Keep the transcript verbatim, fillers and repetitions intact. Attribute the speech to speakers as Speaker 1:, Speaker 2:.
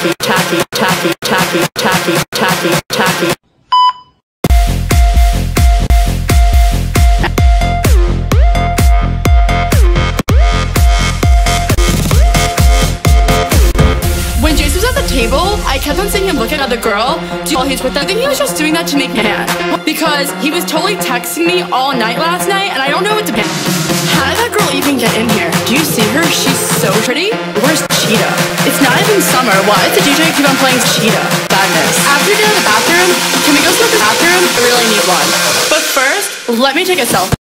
Speaker 1: tacky, tacky, tacky, tacky, tacky, tacky, tacky. When Jason was at the table, I kept on seeing him look at another girl while he's with them. I think he was just doing that to make me mad, because he was totally texting me all night last night, and I don't know what to pick. How did that girl even get in here? Do you see her? She's so pretty. Where's Cheetah? It's not even summer. Why does the D J keep on playing Cheetah? Badness. After we get out of the bathroom, can we go to the bathroom? I really need one. But first, let me take a selfie.